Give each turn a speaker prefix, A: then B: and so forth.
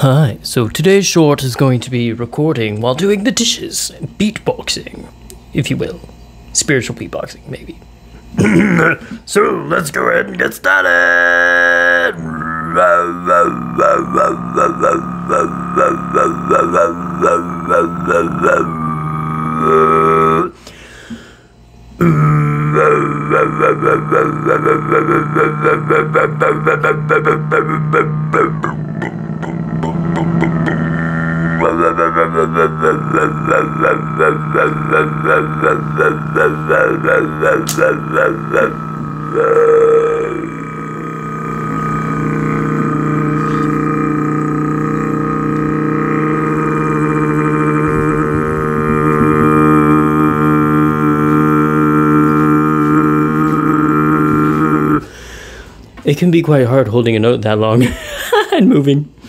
A: Hi, so today's short is going to be recording while doing the dishes, beatboxing, if you will. Spiritual beatboxing, maybe.
B: So let's go ahead and get started.
A: It can be quite hard holding a note that long and moving.